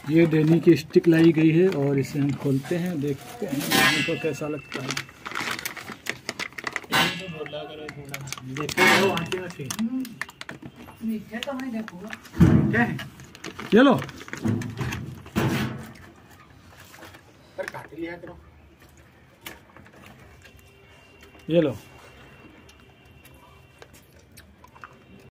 ये डेनी की स्टिक लाई गई है और इसे हम खोलते हैं, देखते हैं हमको कैसा लगता है। चलो ये लो।